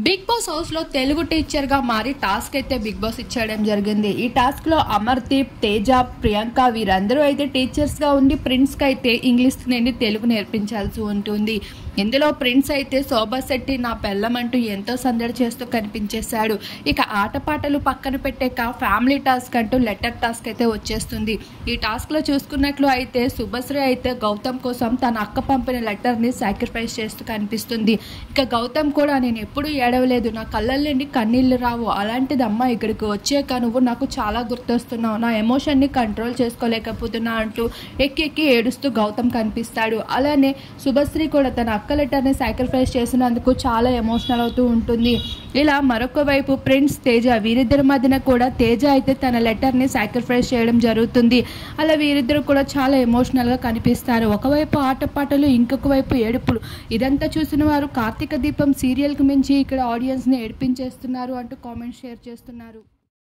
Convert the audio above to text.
Big boss house లో Telugu teacher గా మారి టాస్క్ అయితే బిగ్ బాస్ ఇచ్చేయడం జరిగింది. ఈ టాస్క్ లో అమర్దీప్, తేజ, ప్రియాంక వీరందరూ అయితే టీచర్స్ గా ఉండి ప్రిన్స్ కి అయితే ఇంగ్లీష్ నుండి తెలుగు నేర్పించాల్సి ఉంటుంది. ఇందులో ప్రిన్స్ అయితే శోభా శెట్టి నా పెళ్ళమంటూ ఎంతో సందడి చేస్తూ కనిపించేశాడు. ఇక ఆటపాటలు పక్కన పెట్టాక ఫ్యామిలీ టాస్క్ అంటూ లెటర్ టాస్క్ అయితే వచ్చేస్తుంది. ఈ టాస్క్ లో చూసుకున్నట్లు అయితే శుభశ్రీ అయితే గౌతమ్ కోసం తన అక్క పంపిన లెటర్ ని సాక్రిఫైస్ చేస్తూ కనిపిస్తుంది. ఇక గౌతమ్ కూడా నేను ఎప్పుడు ఏడవలేదు, నా కళ్ళ నుండి కన్నీళ్లు రావు, అలాంటిదమ్మా ఇక్కడికి వచ్చాక నువ్వు నాకు చాలా గుర్తొస్తున్నావు, నా ఎమోషన్ ని కంట్రోల్ చేసుకోలేకపోతున్నా అంటూ ఎక్కి ఏడుస్తూ గౌతమ్ కనిపిస్తాడు. అలానే శుభశ్రీ కూడా తన అక్క లెటర్ని సాక్రిఫైస్ చేసినందుకు చాలా ఎమోషనల్ అవుతూ ఉంటుంది. ఇలా మరొక వైపు ప్రిన్స్, తేజ వీరిద్దరి మధ్యన కూడా తేజ అయితే తన లెటర్ని సాక్రిఫైస్ చేయడం జరుగుతుంది. అలా వీరిద్దరు కూడా చాలా ఎమోషనల్గా కనిపిస్తారు. ఒకవైపు ఆటపాటలు, ఇంకొక వైపు ఏడుపులు. ఇదంతా చూసిన వారు కార్తీక దీపం సీరియల్కి మించి ఇక్కడ ఆడియన్స్ని ఏడిపించేస్తున్నారు అంటూ కామెంట్స్ షేర్ చేస్తున్నారు.